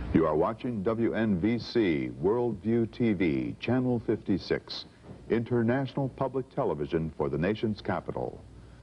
You are watching WNVC Worldview TV, Channel 56, international public television for the nation's capital.